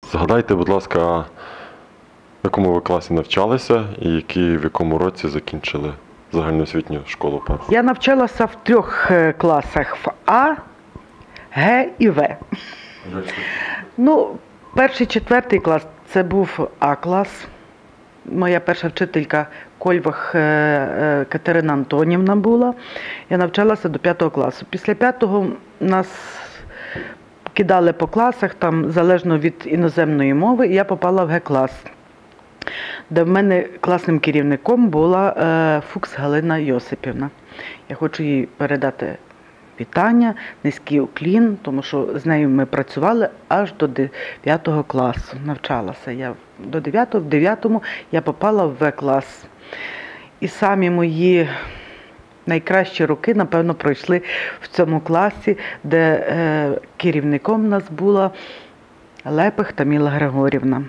Згадайте, будь ласка, в якому ви класі навчалися і в якому році закінчили загальноосвітню школу першу? Я навчалася в 3 класах: в А, Г і В. Ну, 1-4 клас – це був А-клас. Моя перша вчителька Кольвах Катерина Антонівна була. Я навчалася до 5 класу. Після 5-го нас кидали по класах, там залежно від іноземної мови, і я попала в Г-клас, де в мене класним керівником була Фукс Галина Йосипівна. Я хочу їй передати вітання, низький уклін, тому що з нею ми працювали аж до 9 класу. Навчалася я до 9-го, в 9-му я попала в В-клас. І самі мої найкращі роки, напевно, пройшли в цьому класі, де керівником у нас була Лепих Таміла Григорівна.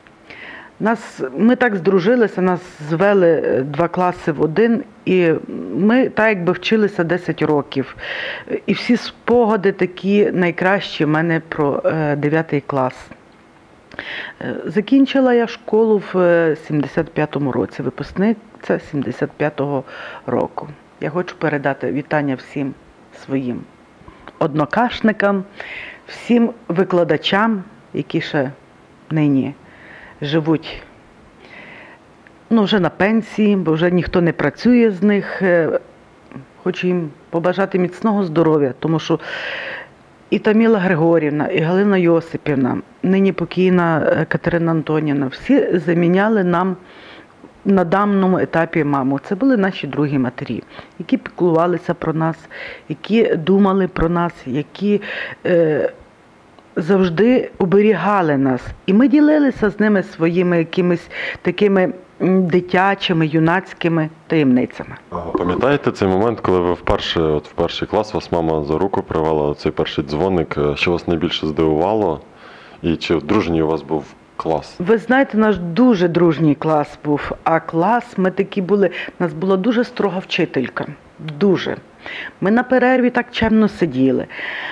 Ми так здружилися, нас звели 2 класи в один, і ми так якби вчилися 10 років. І всі спогади такі найкращі в мене про 9 клас. Закінчила я школу в 75-му році, випускниця 75-го року. Я хочу передати вітання всім своїм однокашникам, всім викладачам, які ще нині живуть вже на пенсії, бо вже ніхто не працює з них. Хочу їм побажати міцного здоров'я, тому що і Таміла Григорівна, і Галина Йосипівна, нині покійна Катерина Антонівна, всі заміняли нам на даному етапі маму. Це були наші другі матері, які піклувалися про нас, які думали про нас, які завжди оберігали нас. І ми ділилися з ними своїми якимись такими дитячими, юнацькими таємницями. Пам'ятаєте цей момент, коли ви в перший клас, вас мама за руку привела, цей перший дзвоник, що вас найбільше здивувало? І чи дружній у вас був клас? Ви знаєте, наш дуже дружній клас був. А клас, ми такі були, у нас була дуже строга вчителька. Дуже. Ми на перерві так чемно сиділи.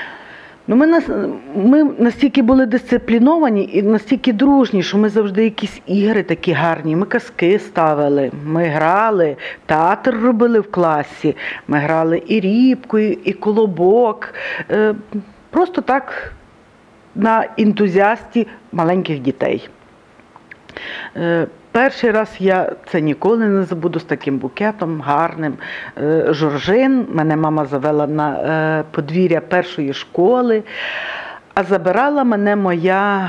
Ми настільки були дисципліновані і настільки дружні, що ми завжди якісь ігри такі гарні. Ми казки ставили, ми грали, театр робили в класі, ми грали і рібку, і колобок. Просто так на ентузіасті маленьких дітей. Перший раз я це ніколи не забуду, з таким букетом гарним. Жоржин, мене мама завела на подвір'я першої школи, а забирала мене моя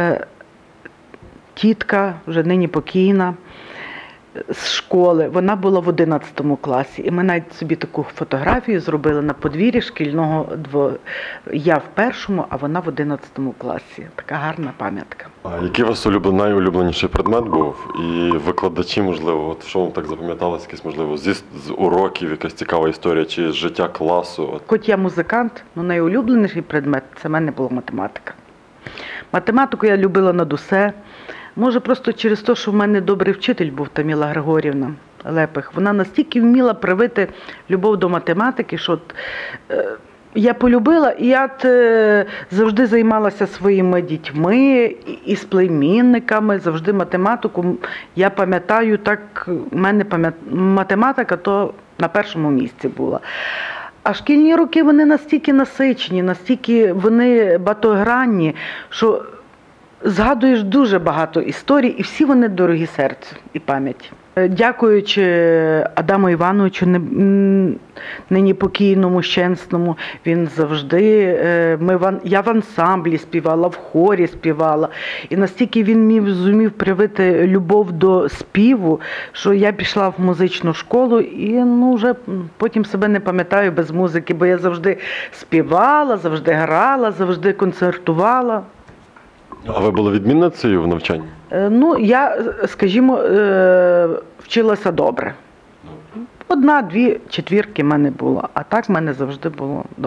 тітка, вже нині покійна, з школи. Вона була в 11 класі. І ми навіть собі таку фотографію зробили на подвір'ї шкільного двору. Я в першому, а вона в 11 класі. Така гарна пам'ятка. А який у вас найулюбленіший предмет був? І викладачі, можливо, що вам так запам'яталось, якісь, можливо, з уроків, якась цікава історія, чи з життя класу? Хоч я музикант, але найулюбленіший предмет – це в мене була математика. Математику я любила над усе. Може, просто через те, що в мене добрий вчитель був, Таміла Григорівна Лепих. Вона настільки вміла привити любов до математики, що я полюбила, і я завжди займалася своїми дітьми і з племінниками, завжди математику. Я пам'ятаю, так, в мене математика то на першому місці була. А шкільні роки, вони настільки насичені, настільки вони багатогранні, що згадуєш дуже багато історій, і всі вони дорогі серцю і пам'яті. Дякуючи Адаму Івановичу, нині покійному, щесному, він завжди, я в ансамблі співала, в хорі співала. І настільки він зумів привити любов до співу, що я пішла в музичну школу і вже потім себе не пам'ятаю без музики, бо я завжди співала, завжди грала, завжди концертувала. А ви були відмінницею в навчанні? Я, скажімо, вчилася добре. 1-2 четвірки в мене було, а так в мене завжди було добре.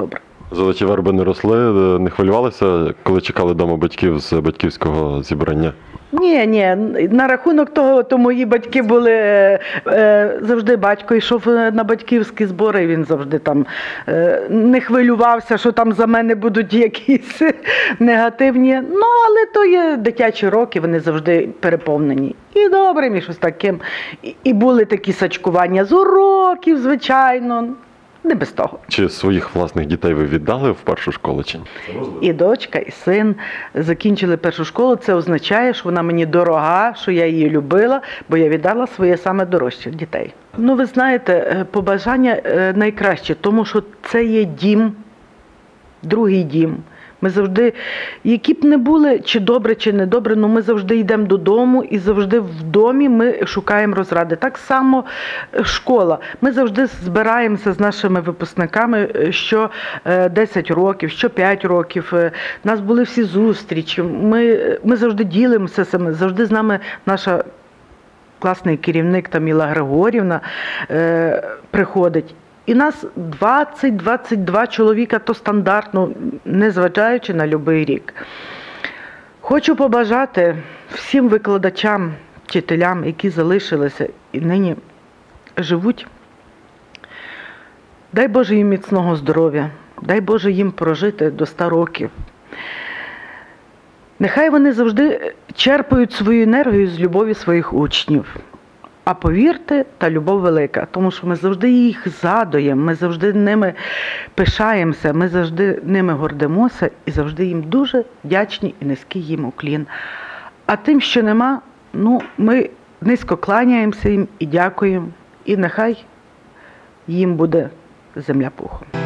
Золоті верби не росли, не хвилювалися, коли чекали вдома батьків з батьківського зібрання? Ні, на рахунок того, то мої батьки були, завжди батько йшов на батьківські збори, він завжди там не хвилювався, що там за мене будуть якісь негативні. Ну, але то є дитячі роки, вони завжди переповнені. І добрим, і щось таким. І були такі сачкування з уроків, звичайно. Не без того. Чи своїх власних дітей ви віддали в першу школу чи ні? І дочка, і син закінчили першу школу. Це означає, що вона мені дорога, що я її любила, бо я віддала своє саме дорожче дітей. Ну, ви знаєте, побажання найкраще, тому що це є дім, другий дім. Ми завжди, які б не були, чи добре, чи не добре, але ми завжди йдемо додому і завжди в домі ми шукаємо розради. Так само школа. Ми завжди збираємося з нашими випускниками що 10 років, що 5 років. У нас були всі зустрічі. Ми завжди ділимося саме, завжди з нами наша класний керівник Таміла Григорівна приходить. І нас 20-22 чоловіка, то стандартно, незважаючи на будь-який рік. Хочу побажати всім викладачам, вчителям, які залишилися і нині живуть, дай Боже їм міцного здоров'я, дай Боже їм прожити до 100 років. Нехай вони завжди черпають свою енергію з любові своїх учнів. А повірте, та любов велика, тому що ми завжди їх згадуємо, ми завжди ними пишаємося, ми завжди ними гордимося і завжди їм дуже вдячні і низький їм уклін. А тим, що нема, ну, ми низько кланяємося їм і дякуємо, і нехай їм буде земля пухом.